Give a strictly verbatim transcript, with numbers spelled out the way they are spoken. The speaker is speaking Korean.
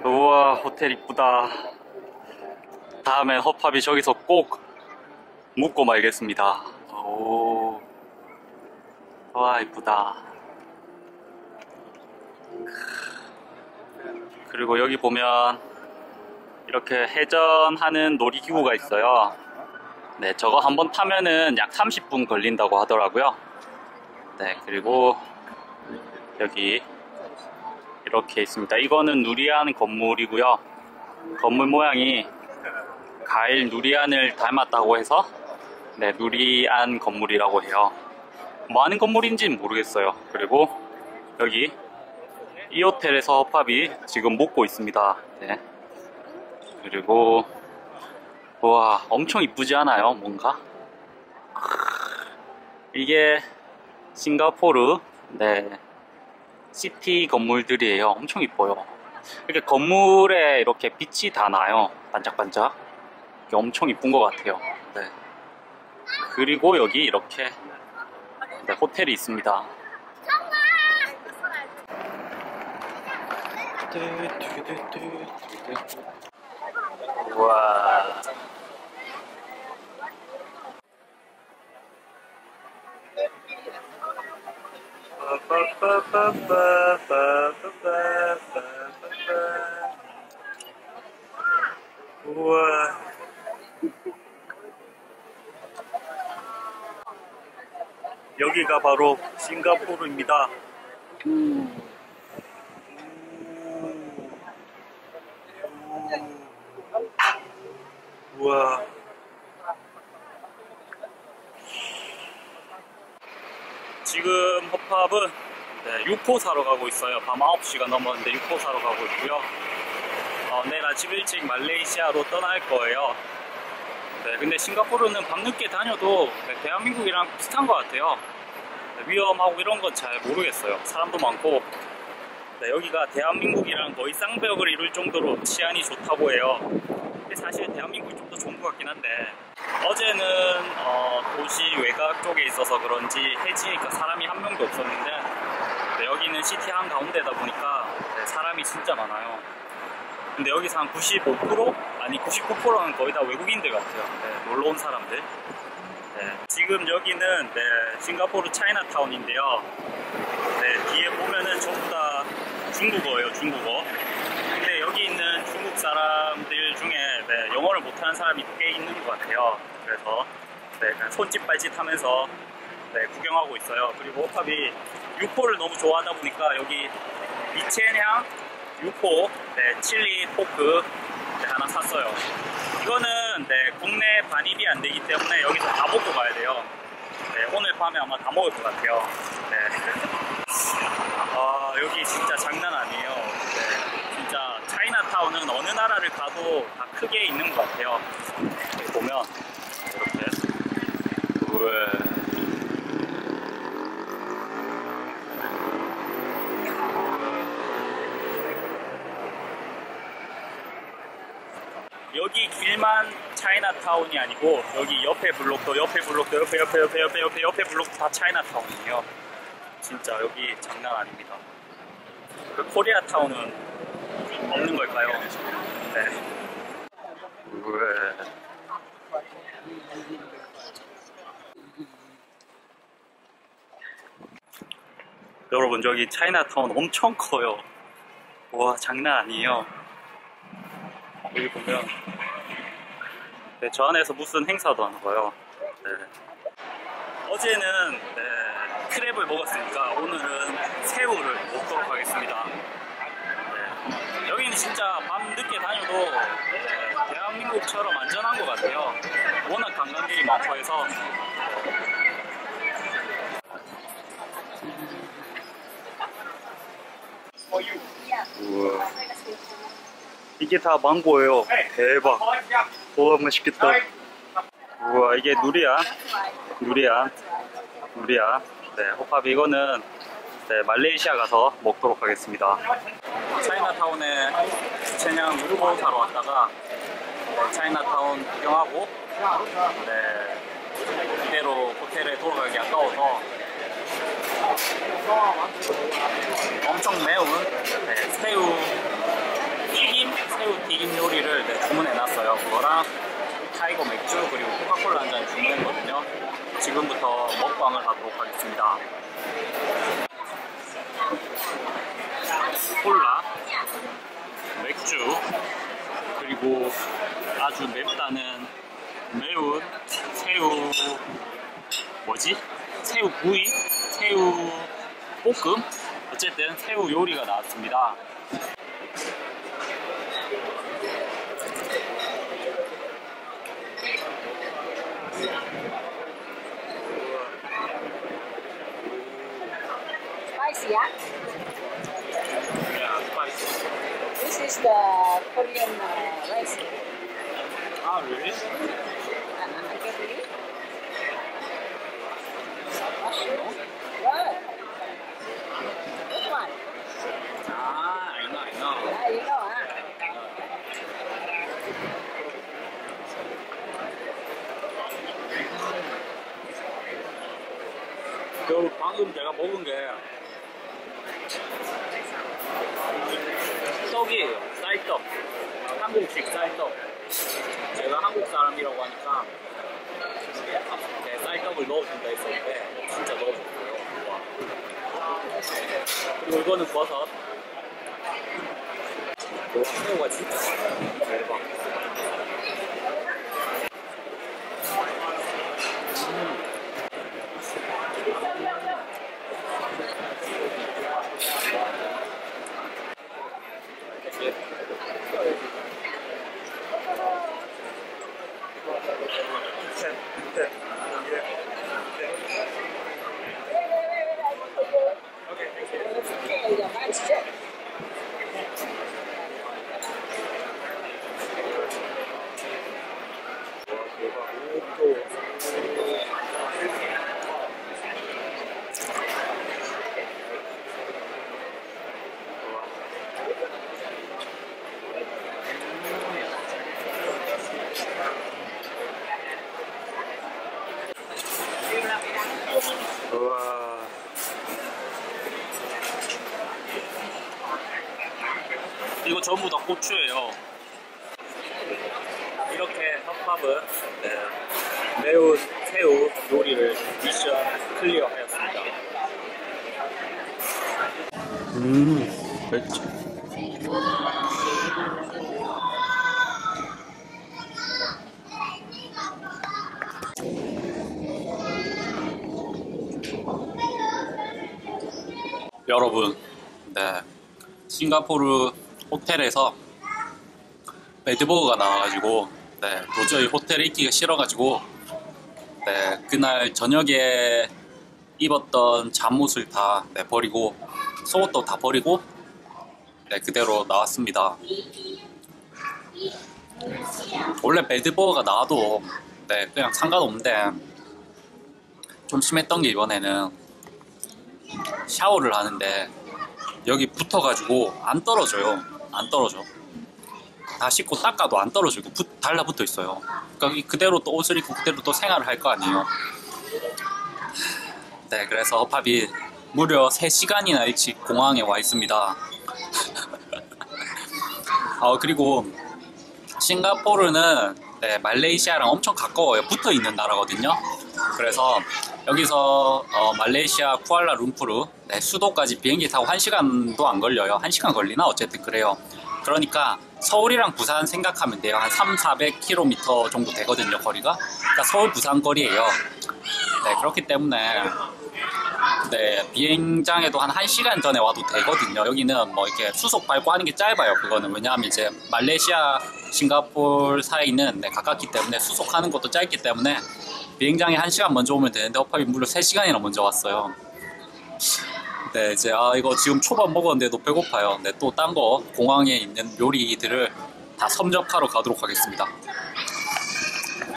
우와, 호텔 이쁘다. 다음엔 허팝이 저기서 꼭 묵고 말겠습니다. 오, 와, 이쁘다. 그리고 여기 보면 이렇게 해전하는 놀이기구가 있어요. 네, 저거 한번 타면은 약 삼십 분 걸린다고 하더라고요. 네, 그리고 여기 이렇게 있습니다. 이거는 누리안 건물이고요. 건물 모양이 가일 누리안을 닮았다고 해서 네, 누리안 건물이라고 해요. 뭐 하는 건물인지는 모르겠어요. 그리고 여기 이 호텔에서 허팝이 지금 묵고 있습니다. 네. 그리고 와, 엄청 이쁘지 않아요? 뭔가? 이게 싱가포르 네, 시티 건물들이에요. 엄청 이뻐요. 이렇게 건물에 이렇게 빛이 다 나요. 반짝반짝. 이게 엄청 이쁜 것 같아요. 네. 그리고 여기 이렇게 네, 호텔이 있습니다. 우와. 우와. 여기가 바로 싱가포르입니다. 음. 우와. 지금 허팝은 네, 육포 사러 가고 있어요. 밤 아홉 시가 넘었는데 육포 사러 가고 있고요. 어, 내일 아침 일찍 말레이시아로 떠날 거예요. 네, 근데 싱가포르는 밤늦게 다녀도 네, 대한민국이랑 비슷한 것 같아요. 네, 위험하고 이런 건 잘 모르겠어요. 사람도 많고. 네, 여기가 대한민국이랑 거의 쌍벽을 이룰 정도로 치안이 좋다고 해요. 근데 사실 대한민국이 좀 더 좋은 것 같긴 한데 어제는 어, 도시 외곽 쪽에 있어서 그런지 해지니까 사람이 한 명도 없었는데 네, 여기는 시티 한가운데다 보니까 네, 사람이 진짜 많아요. 근데 여기서 한 구십오 퍼센트? 아니 구십구 퍼센트는 거의 다 외국인들 같아요. 네, 놀러온 사람들. 네, 지금 여기는 네, 싱가포르 차이나타운인데요. 네, 뒤에 보면은 전부 다 중국어예요. 중국어. 근데 여기 있는 중국 사람들 중에 네, 영어를 못하는 사람이 꽤 있는 것 같아요. 그래서 네, 그냥 손짓 발짓 하면서 네, 구경하고 있어요. 그리고 허팝이 육포를 너무 좋아하다 보니까 여기 미첸향 육포 네, 칠리 포크 네, 하나 샀어요. 이거는 네, 국내 반입이 안 되기 때문에 여기서 다 먹고 가야 돼요. 네, 오늘 밤에 아마 다 먹을 것 같아요. 네. 아, 여기 진짜 장난 아니에요. 네, 진짜 차이나타운은 어느 나라를 가도 다 크게 있는 것 같아요. 여기 보면 이렇게 우와. 여기 길만 차이나타운이 아니고 여기 옆에 블록도 옆에 블록도 옆에 옆에 옆에 옆에 옆에 옆에 블록도 다 차이나타운이에요. 진짜 여기 장난 아닙니다. 그 코리아타운은 없는 걸까요? 네. 우와. 여러분 저기 차이나타운 엄청 커요. 와, 장난 아니에요. 여기 보면 네, 저 안에서 무슨 행사도 하는 거예요. 네. 어제는 네, 크랩을 먹었으니까 오늘은 새우를 먹도록 하겠습니다. 네. 여기는 진짜 밤 늦게 다녀도 네, 대한민국처럼 안전한 것 같아요. 워낙 관광객이 많고 해서. 우와. 이게 다 망고예요. 대박. 우와, 맛있겠다. 우와, 이게 누리안. 누리안. 누리안. 네, 허팝이 이거는 네, 말레이시아 가서 먹도록 하겠습니다. 차이나타운에 채냥 육포 사러 왔다가 네, 차이나타운 구경하고 네, 이대로 호텔에 돌아가기 아까워서 엄청 매운 네, 새우 튀김 튀긴 요리를 네, 주문해놨어요. 그거랑 타이거 맥주 그리고 코카콜라 한 잔 주문했거든요. 지금부터 먹방을 하도록 하겠습니다. 콜라, 맥주, 그리고 아주 맵다는 매운 새우 뭐지? 새우 구이? 새우 볶음? 어쨌든 새우 요리가 나왔습니다. Spicy, yeah? Yeah, spicy. This is the Korean uh, rice. Ah, really? Uh, I can believe. Mushroom. Good. Which one? Ah, I know, I know. Yeah, you know, huh? 그 방금 제가 먹은 게 떡이에요. 쌀떡. 한국식 쌀떡. 제가 한국 사람이라고 하니까 네, 쌀떡을 넣어준다 했었는데 진짜 넣어줬어요. 와. 그리고 이거는 버섯. 와, 새우가 진짜 많아요. 대박. Okay, the mine's check. 우와. 이거 전부 다 고추예요. 이렇게 핫팝은 네, 매운 새우 요리를 미션 클리어하였습니다. 음, 맵죠. 여러분, 네, 싱가포르 호텔에서 배드버거가 나와가지고 네, 도저히 호텔에 있기가 싫어가지고 네, 그날 저녁에 입었던 잠옷을 다 네, 버리고 속옷도 다 버리고 네, 그대로 나왔습니다. 원래 배드버거가 나와도 네, 그냥 상관없는데 좀 심했던 게 이번에는 샤워를 하는데 여기 붙어가지고 안 떨어져요. 안 떨어져. 다 씻고 닦아도 안 떨어지고 붙, 달라붙어 있어요. 그러니까 그대로 또 옷을 입고 그대로 또 생활을 할 거 아니에요. 네, 그래서 허팝이 무려 세 시간이나 일찍 공항에 와 있습니다. 어, 그리고 싱가포르는 네, 말레이시아랑 엄청 가까워요. 붙어 있는 나라거든요. 그래서 여기서 어, 말레이시아 쿠알라룸푸르 네, 수도까지 비행기 타고 한 시간도 안 걸려요. 한 시간 걸리나? 어쨌든 그래요. 그러니까 서울이랑 부산 생각하면 돼요. 한 삼백, 사백 킬로미터 정도 되거든요, 거리가. 그러니까 서울 부산 거리예요. 네, 그렇기 때문에 네, 비행장에도 한 1시간 전에 와도 되거든요. 여기는 뭐 이렇게 수속 밟고 하는 게 짧아요. 그거는 왜냐하면 이제 말레이시아, 싱가포르 사이는 네, 가깝기 때문에 수속하는 것도 짧기 때문에 비행장에 한 시간 먼저 오면 되는데 허팝이 무려 세 시간이나 먼저 왔어요. 네, 이제 아 이거 지금 초밥 먹었는데도 배고파요. 네, 또 딴 거 공항에 있는 요리들을 다 섭렵하러 가도록 하겠습니다.